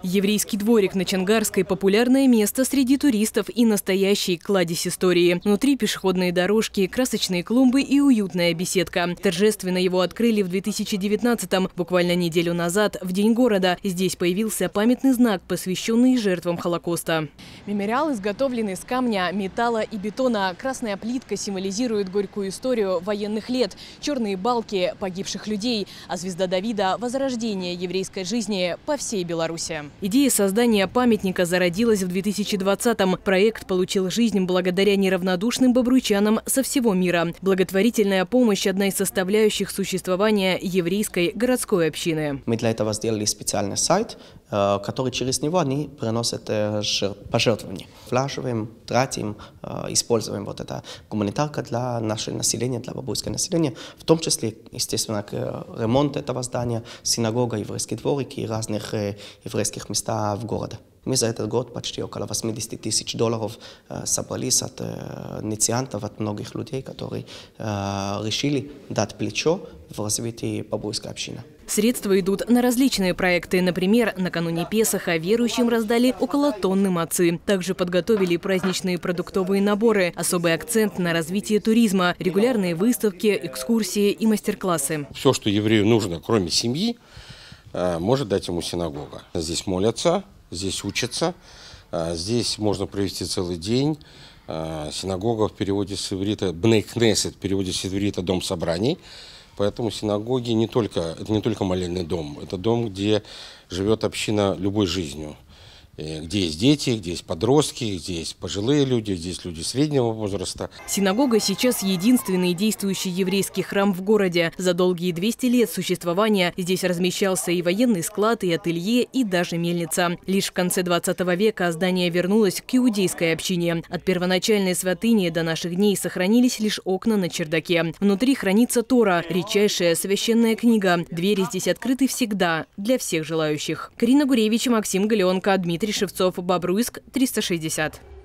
Еврейский дворик на Чангарской – популярное место среди туристов и настоящий кладезь истории. Внутри пешеходные дорожки, красочные клумбы и уютная беседка. Торжественно его открыли в 2019-м, буквально неделю назад, в День города. Здесь появился памятный знак, посвященный жертвам Холокоста. Мемориал изготовлен из камня, металла и бетона. Красная плитка символизирует горькую историю военных лет, черные балки – погибших людей, а звезда Давида – возрождение еврейской жизни по всей Беларуси. Идея создания памятника зародилась в 2020-м. Проект получил жизнь благодаря неравнодушным бобруйчанам со всего мира. Благотворительная помощь – одна из составляющих существования еврейской городской общины. Мы для этого сделали специальный сайт, который через него они приносят пожертвования. Влаживаем, тратим, используем вот это гуманитарка для нашего населения, для бобруйского населения, в том числе, естественно, ремонт этого здания, синагога, еврейский дворик и разных еврейских места в городе. Мы за этот год почти около 80 тысяч долларов собрались от инициантов, от многих людей, которые решили дать плечо в развитии бобруйской общины. Средства идут на различные проекты. Например, накануне Песаха верующим раздали около тонны мацы. Также подготовили праздничные продуктовые наборы. Особый акцент на развитие туризма, регулярные выставки, экскурсии и мастер-классы. Все, что еврею нужно, кроме семьи, может дать ему синагога. Здесь молятся, здесь учатся, здесь можно провести целый день. Синагога в переводе с иврита, бней кнесет, в переводе с иврита дом собраний. Поэтому синагоги это не только молельный дом, это дом, где живет община любой жизнью. Где есть дети, где есть подростки, где есть пожилые люди, где есть люди среднего возраста. Синагога сейчас единственный действующий еврейский храм в городе. За долгие 200 лет существования здесь размещался и военный склад, и ателье, и даже мельница. Лишь в конце 20 века здание вернулось к иудейской общине. От первоначальной святыни до наших дней сохранились лишь окна на чердаке. Внутри хранится Тора, редчайшая священная книга. Двери здесь открыты всегда, для всех желающих. Карина Гуревич, Максим Галеонко, Дмитрий Шевцов, Бобруйск, 360.